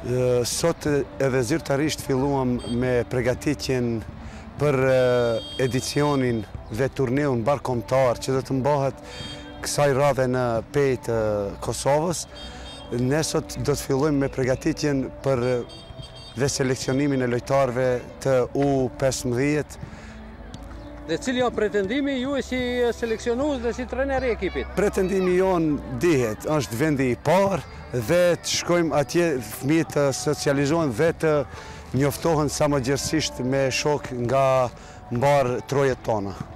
Sot edhe zyrtarisht filluam me përgatitjen për edicionin dhe turneun barkombëtar që do të mbahet kësaj radhe në Pej të Kosovës. Ne sot do të fillojmë me përgatitjen për dhe seleksionimin e lojtarëve të U15. Dhe cili janë pretendimi ju si seleksionues dhe si trajner i ekipit? Pretendimi jonë dihet, është vendi i parë dhe të shkojmë atje fëmijët të socializohen dhe të njoftohen sa më gjithësisht me shok nga mbar trojet tona.